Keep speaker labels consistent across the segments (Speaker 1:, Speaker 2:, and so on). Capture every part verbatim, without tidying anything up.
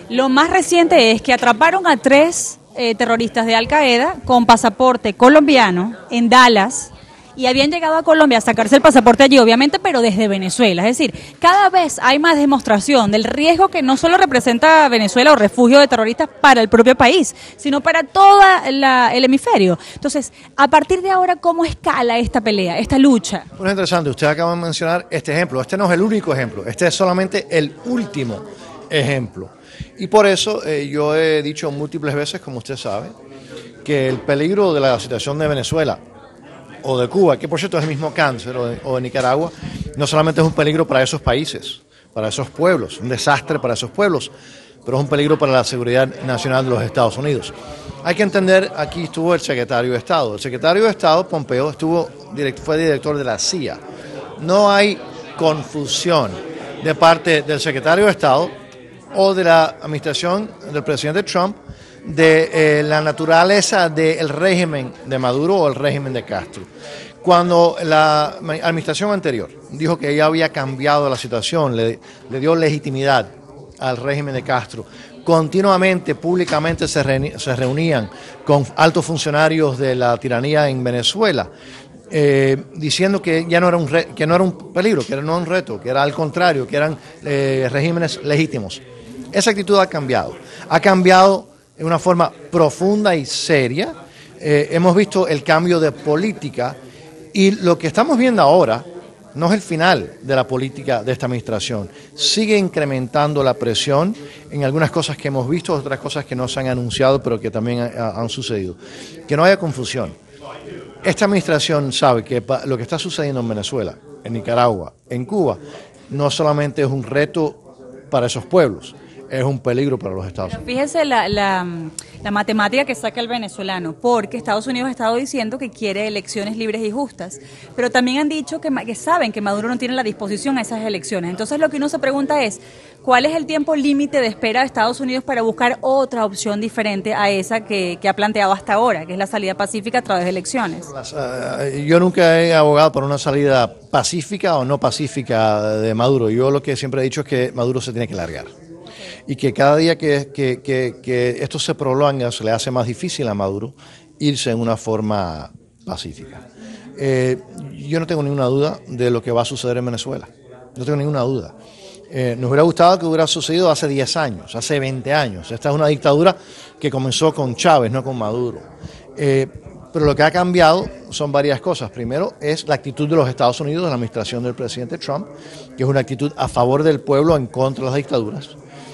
Speaker 1: Lo más reciente es que atraparon a tres eh, terroristas de Al Qaeda con pasaporte colombiano en Dallas y habían llegado a Colombia a sacarse el pasaporte allí, obviamente, pero desde Venezuela. Es decir, cada vez hay más demostración del riesgo que no solo representa Venezuela o refugio de terroristas para el propio país, sino para todo el hemisferio. Entonces, a partir de ahora, ¿cómo escala esta pelea, esta lucha?
Speaker 2: Bueno, es interesante, usted acaba de mencionar este ejemplo. Este no es el único ejemplo, este es solamente el último ejemplo. Y por eso eh, yo he dicho múltiples veces, como usted sabe, que el peligro de la situación de Venezuela o de Cuba, que por cierto es el mismo cáncer, o de, o de Nicaragua, no solamente es un peligro para esos países, para esos pueblos, un desastre para esos pueblos, pero es un peligro para la seguridad nacional de los Estados Unidos. Hay que entender, aquí estuvo el secretario de Estado. El secretario de Estado, Pompeo, estuvo, fue director de la C I A. No hay confusión de parte del secretario de Estado o de la administración del presidente Trump de eh, la naturaleza del régimen de Maduro o el régimen de Castro. Cuando la administración anterior dijo que ella había cambiado la situación, le, le dio legitimidad al régimen de Castro, continuamente, públicamente se, re, se reunían con altos funcionarios de la tiranía en Venezuela, eh, diciendo que ya no era un, re, que no era un peligro, que no era un reto, que era al contrario, que eran eh, regímenes legítimos. Esa actitud ha cambiado, ha cambiado de una forma profunda y seria. Eh, hemos visto el cambio de política y lo que estamos viendo ahora no es el final de la política de esta administración. Sigue incrementando la presión en algunas cosas que hemos visto, otras cosas que no se han anunciado, pero que también ha, han sucedido. Que no haya confusión. Esta administración sabe que lo que está sucediendo en Venezuela, en Nicaragua, en Cuba, no solamente es un reto para esos pueblos, es un peligro para los Estados Unidos.
Speaker 1: Pero fíjese la, la, la matemática que saca el venezolano, porque Estados Unidos ha estado diciendo que quiere elecciones libres y justas, pero también han dicho que, que saben que Maduro no tiene la disposición a esas elecciones. Entonces lo que uno se pregunta es, ¿cuál es el tiempo límite de espera de Estados Unidos para buscar otra opción diferente a esa que, que ha planteado hasta ahora, que es la salida pacífica a través de elecciones?
Speaker 2: Yo nunca he abogado por una salida pacífica o no pacífica de Maduro. Yo lo que siempre he dicho es que Maduro se tiene que largar. Y que cada día que, que, que, que esto se prolonga se le hace más difícil a Maduro irse en una forma pacífica. Eh, yo no tengo ninguna duda de lo que va a suceder en Venezuela, no tengo ninguna duda. Eh, nos hubiera gustado que hubiera sucedido hace diez años, hace veinte años. Esta es una dictadura que comenzó con Chávez, no con Maduro. Eh, pero lo que ha cambiado son varias cosas. Primero es la actitud de los Estados Unidos, de la administración del presidente Trump, que es una actitud a favor del pueblo, en contra de las dictaduras.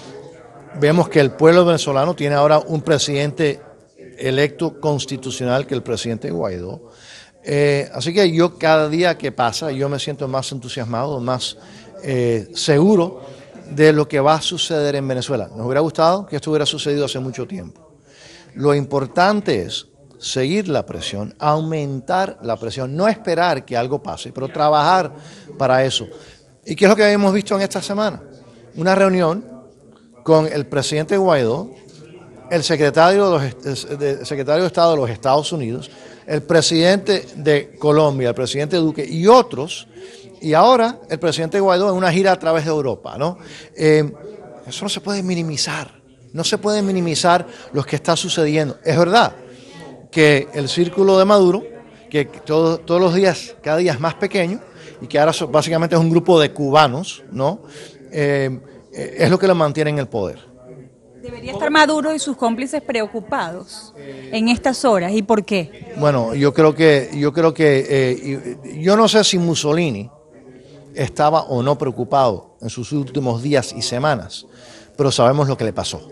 Speaker 2: Vemos que el pueblo venezolano tiene ahora un presidente electo constitucional que el presidente Guaidó. Eh, así que yo cada día que pasa, yo me siento más entusiasmado, más eh, seguro de lo que va a suceder en Venezuela. Nos hubiera gustado que esto hubiera sucedido hace mucho tiempo. Lo importante es seguir la presión, aumentar la presión, no esperar que algo pase, pero trabajar para eso. ¿Y qué es lo que hemos visto en esta semana? Una reunión con el presidente Guaidó, el secretario de, los, el secretario de Estado de los Estados Unidos, el presidente de Colombia, el presidente Duque y otros, y ahora el presidente Guaidó en una gira a través de Europa, ¿no? Eh, eso no se puede minimizar, no se puede minimizar lo que está sucediendo. Es verdad que el círculo de Maduro, que todo, todos los días, cada día es más pequeño, y que ahora básicamente es un grupo de cubanos, ¿no? Eh, es lo que lo mantiene en el poder.
Speaker 1: ¿Debería estar Maduro y sus cómplices preocupados en estas horas? ¿Y por qué?
Speaker 2: Bueno, yo creo que, yo creo que, eh, yo no sé si Mussolini estaba o no preocupado en sus últimos días y semanas, pero sabemos lo que le pasó.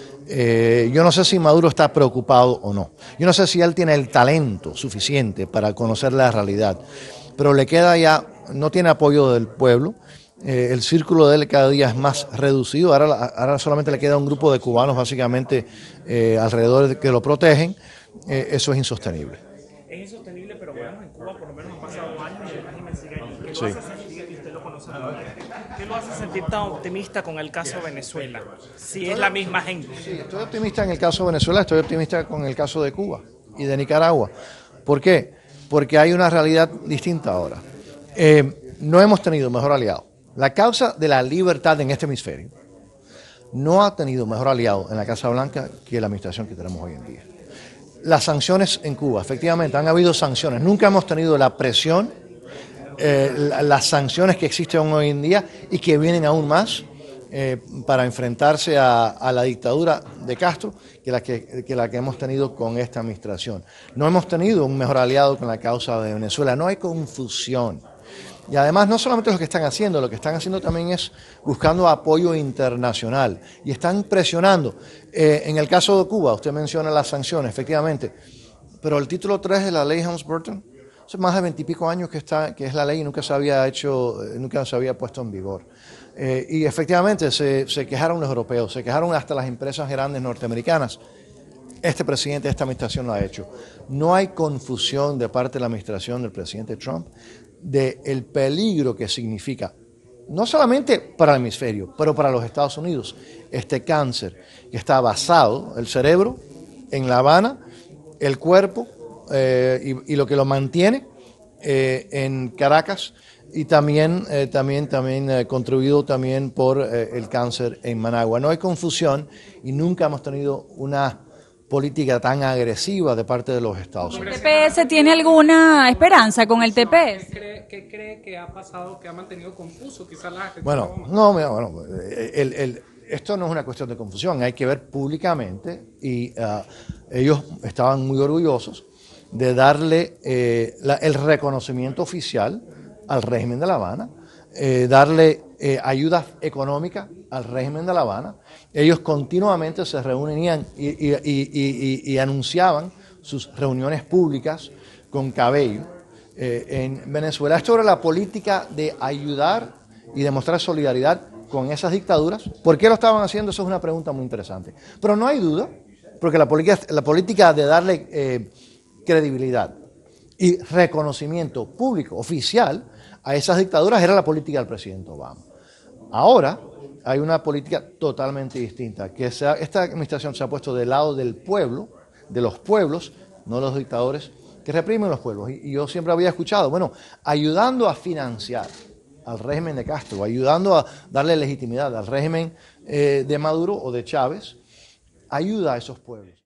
Speaker 2: Eh, yo no sé si Maduro está preocupado o no. Yo no sé si él tiene el talento suficiente para conocer la realidad, pero le queda ya, no tiene apoyo del pueblo. Eh, el círculo de él cada día es más reducido, ahora, ahora solamente le queda un grupo de cubanos básicamente eh, alrededor de que lo protegen. Eh, eso es insostenible.
Speaker 3: Es insostenible, pero bueno, en Cuba por lo menos han pasado años y el régimen sigue allí. ¿Qué lo
Speaker 2: Sí.
Speaker 3: hace sentir, y usted lo conoce muy bien, qué lo hace sentir tan optimista con el caso de Venezuela? Si es la misma gente.
Speaker 2: Sí, estoy optimista en el caso de Venezuela, estoy optimista con el caso de Cuba y de Nicaragua. ¿Por qué? Porque hay una realidad distinta ahora. Eh, no hemos tenido mejor aliado. La causa de la libertad en este hemisferio no ha tenido mejor aliado en la Casa Blanca que la administración que tenemos hoy en día. Las sanciones en Cuba, efectivamente, han habido sanciones. Nunca hemos tenido la presión, eh, las sanciones que existen hoy en día y que vienen aún más eh, para enfrentarse a, a la dictadura de Castro que la que, que la que hemos tenido con esta administración. No hemos tenido un mejor aliado con la causa de Venezuela. No hay confusión. Y además no solamente lo que están haciendo, lo que están haciendo también es buscando apoyo internacional y están presionando. Eh, en el caso de Cuba, usted menciona las sanciones, efectivamente, pero el título tres de la ley Helms-Burton, hace más de veintipico años que, está, que es la ley y nunca se había hecho, nunca se había puesto en vigor. Eh, y efectivamente se, se quejaron los europeos, se quejaron hasta las empresas grandes norteamericanas. Este presidente, esta administración lo ha hecho. No hay confusión de parte de la administración del presidente Trump del peligro que significa, no solamente para el hemisferio, pero para los Estados Unidos, este cáncer que está basado, el cerebro, en La Habana, el cuerpo eh, y, y lo que lo mantiene eh, en Caracas y también, eh, también, también eh, contribuido también por eh, el cáncer en Managua. No hay confusión y nunca hemos tenido una política tan agresiva de parte de los Estados Unidos.
Speaker 1: ¿El T P S tiene alguna esperanza con el T P S?
Speaker 4: ¿Qué cree, qué cree que ha pasado, que ha mantenido confuso quizás la gente?
Speaker 2: Bueno, no, mira, bueno, el, el, esto no es una cuestión de confusión, hay que ver públicamente y uh, ellos estaban muy orgullosos de darle eh, la, el reconocimiento oficial al régimen de La Habana, eh, darle eh, ayuda económica al régimen de La Habana. Ellos continuamente se reunían y, y, y, y, y anunciaban sus reuniones públicas con Cabello eh, en Venezuela. Esto era la política de ayudar y demostrar solidaridad con esas dictaduras. ¿Por qué lo estaban haciendo? Eso es una pregunta muy interesante. Pero no hay duda, porque la política, la política de darle eh, credibilidad y reconocimiento público, oficial, a esas dictaduras era la política del presidente Obama. Ahora hay una política totalmente distinta, que sea, esta administración se ha puesto del lado del pueblo, de los pueblos, no los dictadores que reprimen los pueblos. Y, y yo siempre había escuchado, bueno, ayudando a financiar al régimen de Castro, ayudando a darle legitimidad al régimen eh, de Maduro o de Chávez, ayuda a esos pueblos.